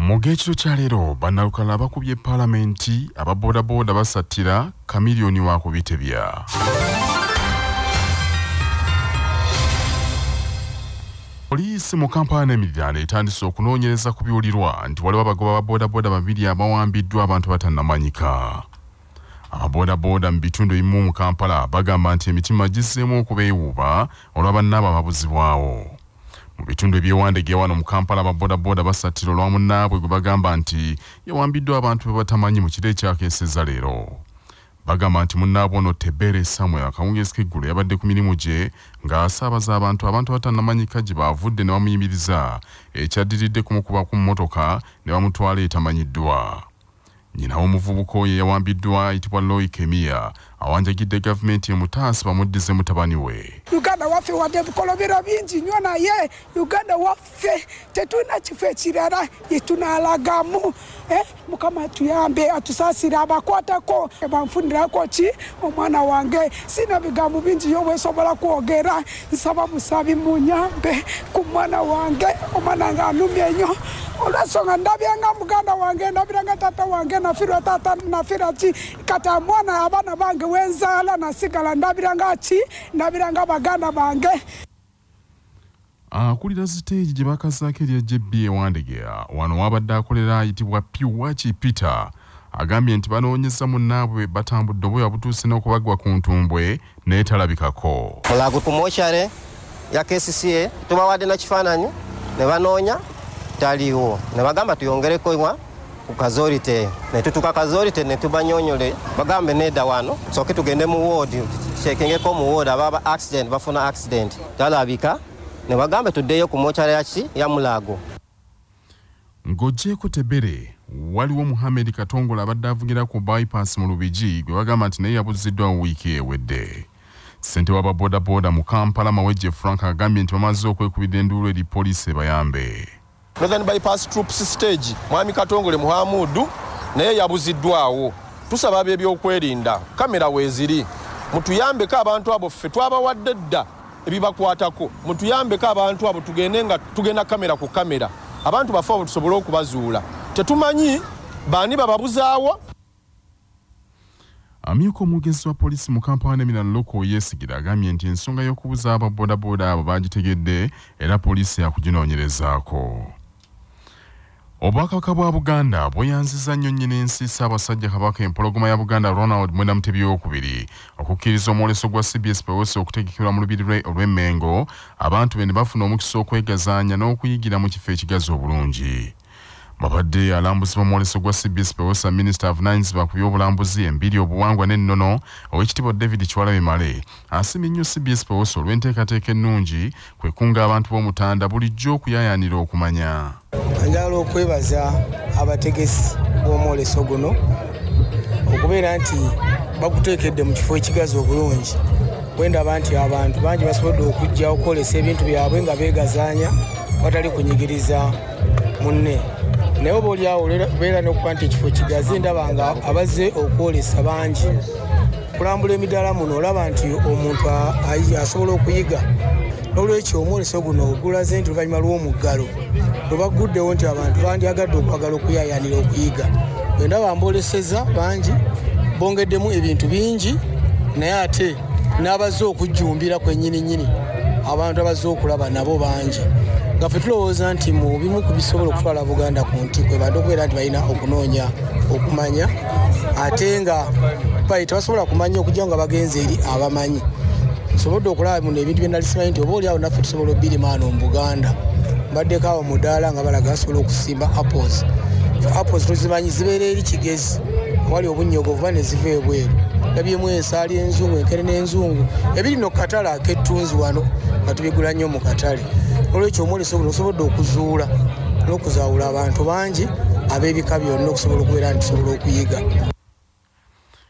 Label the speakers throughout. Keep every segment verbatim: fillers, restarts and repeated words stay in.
Speaker 1: Mugekiro kya leero Banalukarara bakubye Palamenti aba Bodaboda basatira kamiliyoni wa kubitebya. Poliisi mu Kampala Emitima etandise okunoonyereza ku byulirwa nti waliwo abagoba ba Bodaboda babiri abawambiddwa abantu batannamanyika. Abodaboda mu bitundu ebimu mu Kampala bagamba nti emitima giseemu okubeewuuba olwa bannaabwe ababuzibwawo. Mu bitundu ebyewandege wano mu Kampala ababodaboda basatira olwa munnaabwe gwe bagamba nti yawambiddwa abantu be batamanyi mu kiro ekyakeesezza leero. Bagamba nti munnaabwe ono Tebere Samuel akawungeezi k'eggulu yabadde ku mirimu gye ng'asaabaza abantu abantu batannamanyika gye baavudde ne bamuyimiriza ekyaddiridde kumukuba ku mmotoka ne bamutwala etamanyiddwa. Nyina w'omuvubuka oyo yawambiddwa ayitibwa Loyi Kemia awanjagidde gavumenti emutaasa bamuddize mutabani we.
Speaker 2: Uganda waffe wadde bukolobero bingi nnyo naye Uganda waffe tetulina kifo ekirala ye tunaalagamu. Eh, Mukama tuyambe atusaasire abakwatako banfunirako ki omwana wange. Sina bigambo bingi yo bwesobola kwogera, nsaba busabi munyambe ku mwana wange, omwana nga anumye nnyo. Olwensonga ndabyanga muganda wange, ndabiranga tata wange, nafirwa tata, nafira ki kata mwana abana bange wenzala nasigala ndabiranga ki ndabiranga baganda bange.
Speaker 1: Akulira stage gye bakazaako erya J B ewandegera wano wabadde akolera ayitibwa Piwachi Peter agambye nti banoonyeza munnaabwe batambudde obwoya butuuse n'okubagwa ku ntumbwe n'etalabikako.
Speaker 3: Mulago ku mochare ya K C C A tubawadde na kifaananyi ne banoonya taliwo ne bagamba tuyongereko iwa ku kazorite ne tutuka kazorite ne tubanyonyole bagambe nedda wano soke tugende mu ward chekengeko mu ward ababa accident bafuna accident talabika ne bagambe tuddeyo ku mochare yachi ya Mulago.
Speaker 1: Ngojeko Tebere waliwo Muhammad Katongola abadde avugira ku bypass mu Lubigi gwe bagamba nti naye yabuziddwa wiiki ewedde. Ssente wa Bodaboda mu Kampala Mawejje Frank agambye nti bamaze okwekubidde enduulu eri poliisi ebayambe.
Speaker 4: Northern bypass troops stage mwami Katongole Muhamudu naye yabuziddwawo. Tusaba ebyokwerinda kamera weeziri mutuyambeko abantu abo ffe twabawadde dda ebibakwatako mutuyambeko abantu abo tugende nga tugenda kamera ku kamera abantu bafa abo tusobole okubazuula tetumanyi baani bababuzaawo.
Speaker 1: Amyuka omwogezi wa poliisi mu Kampala Emitima Loko yeesigira agambye nti ensonga y'okubuza aba bodaboda abo bagitegedde era poliisi yakuginoonyerezaako. Obwakabaka bwa Buganda bweyanziza nnyo nnyinensi Ssaabasajja Kabaka empologoma ya Buganda Ronald Mwenda Mutebi owookubiri okukkiriza omwoleso gwa C B S Pewosi okutegekebwa mu lubiri olw'Emmengo abantu be ne bafuna omukisa okwegazaanya n'okuyigira mu kifo ekigazi obulungi. Babadde alambuzi b'omwoleso gwa C B S Pewosi Minister avunaanyizibwa ku by'obulambuzi embiri obuwangwa n'ennono Oweekitiibwa David Kyewalabye Male asiimye nnyo C B S Pewosi olw'enteekateeka ennungi kwekunga abantu b'Omutanda bulijjo okuyaayaanira okumanya.
Speaker 5: Njagala okwebaza abategesi b'omwoleso guno okubeera nti bakuteekedde mu kifo ekigazi obulungi. Wendaba nti abantu bangi basobodde okujja okwolesa ebintu byabwe nga beegazaanya batali kunyigiriza munne. Naye oba oliawo beera n'okuba nti ekifo kigazi ndaba nga abazze okwolesa bangi. Kulambula emidaala muno olaba nti omuntu asobola okuyiga. N'olwekyo omwoleso guno ogulaze nti oluvannyuma lw'omuggalo lwe baguddewo nti abantu bandyagadde okwagala okuyaayaanira okuyiga. Ndaba mbooleseza bangi bongeddemu ebintu bingi naye ate n'abazze okujjumbira kwennyininyini abantu abazze okulaba nabo bangi. Nga ffe tulowooza nti mu bimu ku bisobola okutwala Buganda ku ntikwe badde okubeera nti balina okunoonya okumanya ate nga tebasobola kumanya okujja nga bagenze eri abamanyi. Nsobodde okulaba muno ebintu bye nali simanyi nti oba oliawo naffe tusobola obbirima wano mu Buganda. Mbaddeko awo mu ddaala nga balaga basobola okusimba apples. Apples tuzimanyi zibeera eri kigezi wali obunnyogovu ba ne ziva ebweru. Labyemu ensaali enzungu enkere n'enzungu ebiri no katale ak'ettunzi wano nga tubigula nnyo mu katale. Olwekyo omwoleso guno osobodde okuzuula n'okuzaawula abantu bangi ab'ebika byonna okusobola okubeera nti tusobola okuyiga.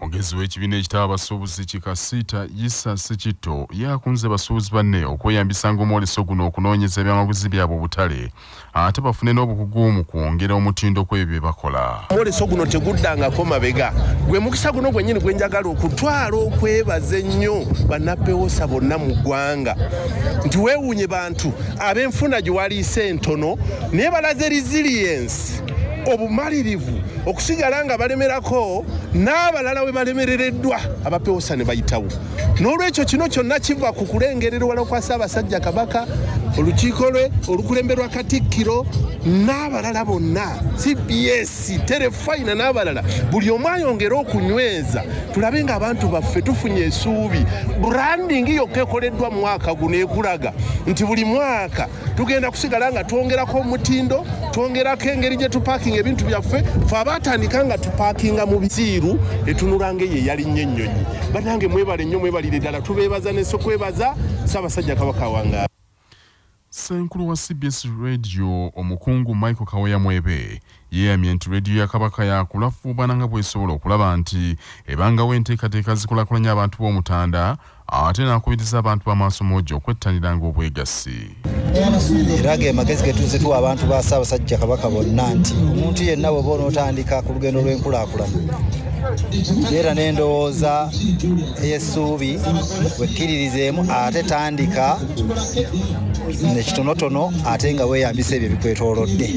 Speaker 1: Omugezi w'ekibiina ekitaba abasuubuzi kikasiita Yisa Sekito yakunze basuubuzi banne okweyambisa ng'omwoleso guno okunoonyeza ebyamaguzi byabwe obutale ate bafune n'obukugu mu kwongera omutindo kw'ebyo bye bakola.
Speaker 4: Omwoleso guno teguddangako mabega gwe mukisa guno gwennyini gwe njagala okutwala okwebaza ennyo bannappewosa bonna mu ggwanga nti weewuunye bantu ab'enfuna gye waliise entono naye balaze resilience obumalirivu okusigala nga balemerako n'abalala we balemerereddwa abappewosa ne bayitawo. N'olwekyo kino kyonna kiva ku kulengerera wala kwa Ssaabasajja Kabaka, olukiiko lwe olukulemberwa Katikkiro n'abalala bonna, C B S, Terefayina n'abalala, buli omu ayongera okunyweza tulabe ng'abantu baffe tufunye essuubi. Branding yokka ekoleddwa mu mwaka guno ekulaga nti buli mwaka tugenda kusigala nga twongerako omutindo, twongerako engeri gye tupaakinga ebintu byaffe, fe abaatandika nga tupaakinga mu bisiiru etunulanga eyo eyali nnyo ennyonyi. Bannange mwebale nnyo mwebalire ddala tubeebaza n'esokwebaza Ssaabasajja Kabaka wange.
Speaker 1: Ssenkulu wa C B S Radio omukungu Michael Kaweya Mwebe yeeyamye nti radio ya Kabaka yakulafuubana nga bw'esobola okulaba nti ebangawo enteekateeka zikulaakulanya abantu b'omutanda ate n'akubiriza abantu b'amaaso moja okwettaniranga obwegassi.
Speaker 6: Era ge magezi ge tuzze tuwa abantu ba Ssaabasajja Kabaka bonna nti omuntu yenna bw'oba onootandika ku lugendo lw'enkulaakulana era n'endowooza ey'essuubi wekkiririzeemu ate tandika nekitonotono ate nga weeyambisa ebyo bikwetoolodde.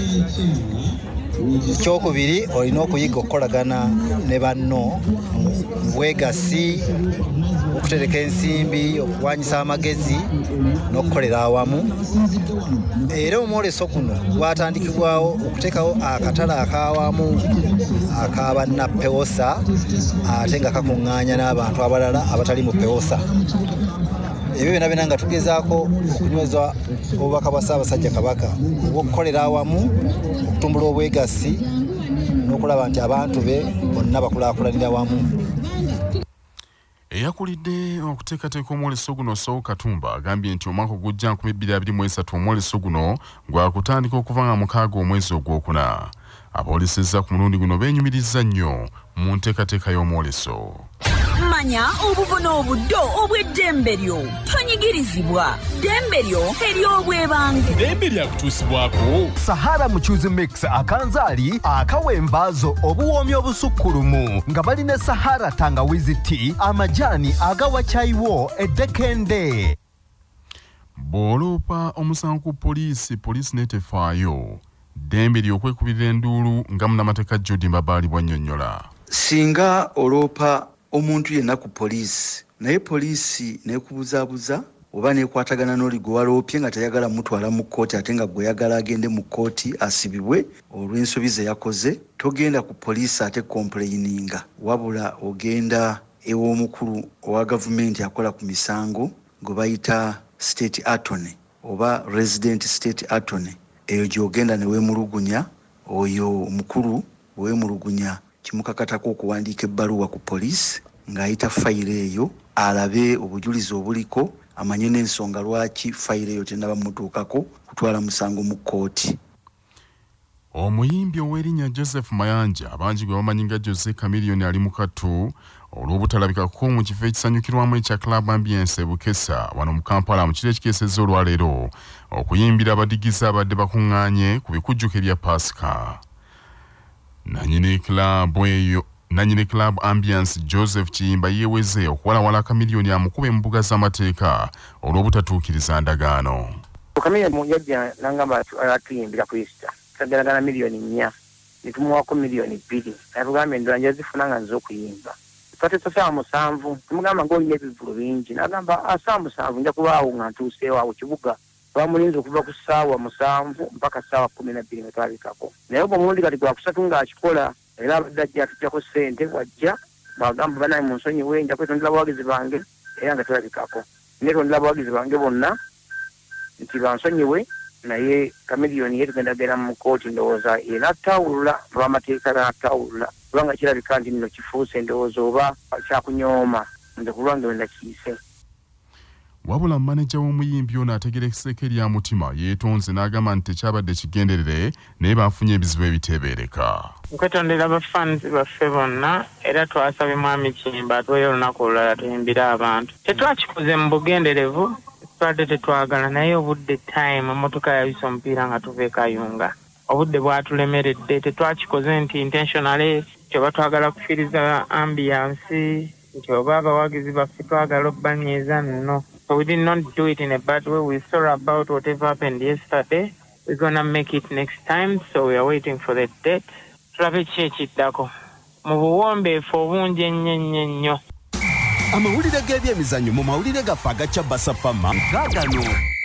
Speaker 6: Ekyokubiri olina okuyiga okukolagana ne banno mu bwegassi, okutereka ensimbi, okuwanyisa amagezi n'okukolera awamu. Era omwoleso guno gwatandikibwawo okuteekawo akatale ak'awamu ak'abannappewosa ate nga kakuŋŋaanya n'abantu abalala abatali mu ppewosa. Ebyo byonna byonna nga tugezaako okunyweza obubaka bwa Ssaabasajja Kabaka obw'okukolera awamu, okutumbula obwegassi n'okulaba nti abantu be bonna bakulaakulanira wamu.
Speaker 1: Eyakulidde okuteekateeka omwoleso guno Soul Katumba agambye nti omwaka ogujja nkumi bbiri abiri mu esatu omwoleso guno gwakutandika okuva nga mukaaga omwezi ogwokuna. Aboolesezza ku mulundi guno beenyumirizza nnyo mu nteekateeka y'omwoleso.
Speaker 7: Manya obuvuna obuddo obw'eddembe lyo tonyigirizibwa. Ddembe lyo ery'obwebange.
Speaker 8: Ddembe lyakutuusibwako Sahara Muchuzi Mix akanzaali akawembaazo obuwoomi obusukkulumu nga balina Sahara tangawizi tea amajaani agawa caayiwo eddekende.
Speaker 1: Bw'oloopa omusango ku poliisi poliisi n'etefaayo ddembe ly'okwekubirira enduulu nga munnamateeka Jodi Mbabaali bw'annyonnyola.
Speaker 9: Singa oloopa omuntu yenna ku poliisi naye poliisi neekubuzaabuza oba neekwatagana n'oli gwe waloopye nga tayagala mutwala mu kkooti ate nga gwe yagala agende mu kkooti asibibwe olw'ensobi ze yakoze, togenda ku poliisi ate kompuleyininga, wabula ogenda ew'omukulu owa gavumenti akola ku misango gwe bayita state attorney oba resident state attorney. Eyo gy'ogenda ne weemulugunya, oyo omukulu weemulugunya kimukakatako okuwandiika ebbaluwa ku poliisi ng'ayita fayiro eyo alabe obujulizi obuliko amanye n'ensonga lwaki fayiro eyo tennaba mutuukako kutwala musango mu kkooti.
Speaker 1: Omuyimbi ow'erinnya Joseph Mayanja abangi gwe bamanyi nga Jose Chameleone ali mu kattu olw'obutalabikako mu kifo ekisanyukirwamu ekya Club Ambience Bukesa wano mu Kampala mu kiro ekikeesezza olwaleero okuyimbira abadigizi abadde bakuŋŋaanye ku bikujjuko ebya Pasika. Nanyini club eyo Nanyini Club Ambience Joseph Kiyimba yeeweze okuwalawala Chameleone amukube mu mbuga z'amateeka olw'obutatuukiriza ndagaano.
Speaker 10: Chameleone mujjajja nangamba atuyimbira ku Easter tagalagana miliyoni nnya nitumuwako miliyoni bbiri natugambye endala nja zifuna nga nze okuyimba twatesa saawa musanvu tumugamba ng'olina ebivulu bingi n'agamba asaawa musanvu nja kubaawo nga ntuuseewo awo kibuga bamulinze okuva ku ssaawa musanvu mpaka ssaawa kkumi na bbiri nga twabikako naye obw'omulundi kati gwakusatu ng'akikola era abadde ajja atuggyako ssente wajja bwagamba banaye mu nsonyiwe nja kwetondera abawagizi bange era nga tulabikako netondera abawagizi bange bonna nti bansonyiwe naye Chameleone ye tugenda genda mu kkooti ndowooza era attawulula lw'amateeka n'attawulula kubanga kirabika nti nno kifuuse ndowooza oba kyakunyooma nze ku lwange we nakiise.
Speaker 1: wabula manager w'omuyimbi ono ategerekeseko erya Mutima yeetonze n'agamba nti tekyabadde kigenderere naye bafunye ebizibu ebiteebereka.
Speaker 11: Nkwetondera abafaanizi baffe bonna era twasabye mwami Kimba atuweeyo olunaku olulala tuyimbire abantu. Tetwakikoze mu bugenderevu twadde tetwagala naye obudde time emmotoka yayisa omupiira nga tuva e Kayunga. Obudde bwatulemeredde tetwakikoze nti intentionally kyoba twagala kufiiriza ambiyansi nti oba abawagizi baffe twagala obbanyiiza nno. So we did not do it in a bad way. We're sorry about whatever happened yesterday. We're gonna make it next time, so we are waiting for the date. Tulabe ki ekiddako mu buwombeefu obungi ennyo ennyo nnyo.
Speaker 8: Amawulire g'ebyemizannyo mu mawulire gaffe agacya basafama gaagano.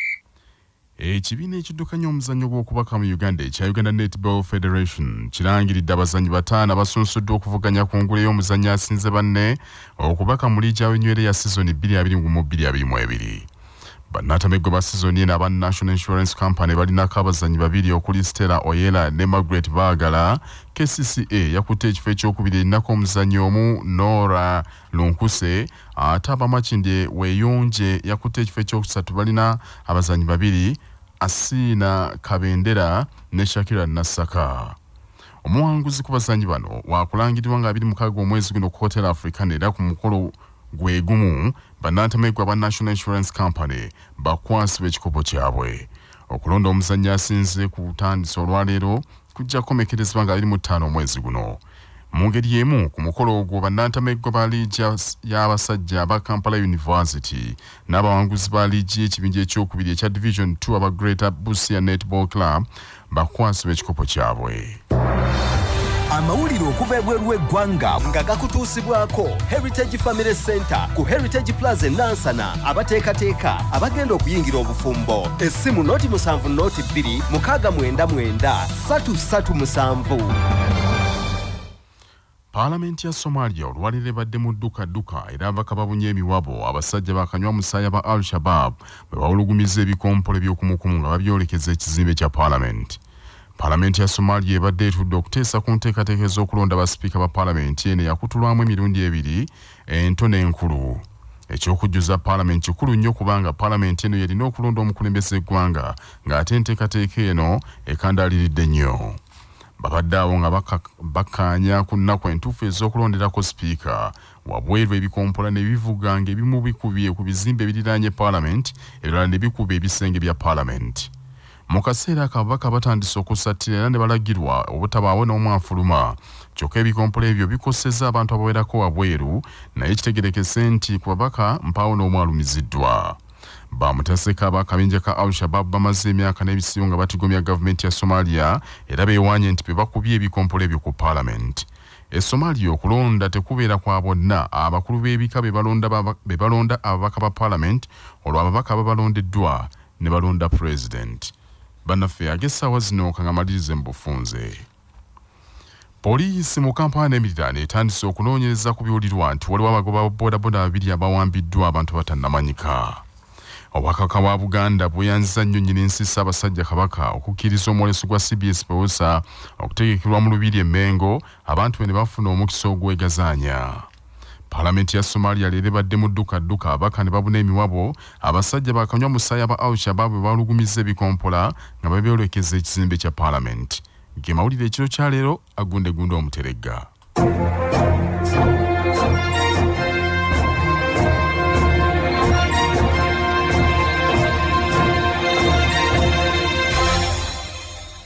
Speaker 1: Ekibiina ekiddukanya omuzannyo gw'okubaka mu Uganda ekya Uganda Netball Federation kirangiridde abazannyi bataano abasunsuddwa okuvuganya ku ngule y'omuzannyo asinze banne okubaka mu liigi y'enywera ya sizoni bbiri abiri mu bbiri abiri mu ebiri. Bannatameggwa ba sizoni eno aba National Insurance Company balinako abazannyi babiri okuli Stella Oyela ne Margaret Baagala. K C C A yakutte ekifo ekyokubiri erinako omuzannyi omu Nora Lunkuse, ate Abamakinde Weeyonje yakutte ekifo ekyokusatu balina abazannyi babiri Asina Kabendera ne Shakira Nassaka. Omuwanguzi ku bazannyi bano waakulangirirwa nga abiri mukaaga omwezi guno ku Hotel African era ku mukolo gwe gumu bannatameggwa ba National Insurance Company bakwasibwa ekikopo kyabwe. Okulonda omuzannyi asinze ku butandisi olwaleero kujja kukomekerezebwa nga abiri mu ttaano omwezi guno. Mu ngeri emu ku mukolo ogwo bannatameggwa ba liigi y'abasajja aba Kampala University n'abawanguzi ba liigi y'ekibinja ekyokubiri ekya Division two aba Greater Busia Netball Club bakwasibwa ekikopo kyabwe.
Speaker 8: Amawulire okuva ebweru w'eggwanga nga gakutuusibwako Heritage Family Center ku Heritage Plaza Nansana abateekateeka abagenda okuyingira obufumbo. Essimu noti musanvu noti bbiri mukaaga mwenda mwenda ssatu ssatu musanvu.
Speaker 1: Paalamenti ya Somalia olwalire badde mu dduka-dduka era abaka babunye emiwabo abasajja bakanywa musaya ba Al-Shabaab bwe bawulugumiza ebikompolo by'okumukumu nga babyolekeza ekizimbe kya Paalamenti. Paalamenti ya Somalia ebadde etudde okuteesa ku nteekateeka ez'okulonda basipiika ba Paalamenti eno yakutulwamu emirundi ebiri ento n'enkulu. Ekyokujjuza Paalamenti kikulu nnyo kubanga Paalamenti eno yalina okulonda omukulembeze eggwanga ng'ate enteekateeka eno ekandaaliridde nnyo. Babadde awo nga bakkaanya ku nnaku entuufu ez'okulonderako sipiika wabweru ebikompola ne bivuga ng'ebimu bikubye ku bizimbe ebiriraanye Paalamenti ebirala ne bikuba ebisenge bya Paalamenti. Mu kaseera ako ababaka batandise okusattira era ne balagirwa obutabaawo n'omwafuluma. Kyokka ebikompola ebyo bikosezza abantu abawerako wabweru naye kitegerekese nti ku babaka mpaawo n'omwalumiziddwa. Bamutaseka ab'akabinja ka Al-Shabaab bamaze emyaka n'ebisibo nga batigomya gavumenti ya Somalia era beewaanye nti be bakubye ebikompola ebyo ku Paalamenti. E Somalia okulonda tekubeera kwa bonna, abakulu b'ebika be balonda ababaka ba Paalamenti olwo ababaka babalondeddwa ne balonda President. Bannaffe ag'essaawa zino kangamalirize mu bufunze. Poliisi mu Kampala n'emiriraano etandise okunoonyereza ku biwulirwa nti waliwo abagoba ba Bodaboda babiri abawambiddwa abantu batannamanyika. Obwakabaka bwa Buganda bweyanziza nnyo nnyini-nsi Ssaabasajja Kabaka okukkiriza omwoleso gwa C B S Pewosa okutegekerwa mu lubiri e Mengo abantu be ne bafuna omukisa ogwegazaanya. Paalamenti ya Somalia leero ebadde mu dduka-dduka abaka ne babuna emiwabo abasajja bakanywa musaya ba Al-Shabaab bwe balugumiza ebikompola nga babyolekeza ekizimbe kya Paalamenti. Ge mawulire ekiro kya leero agundegunde omuteregga.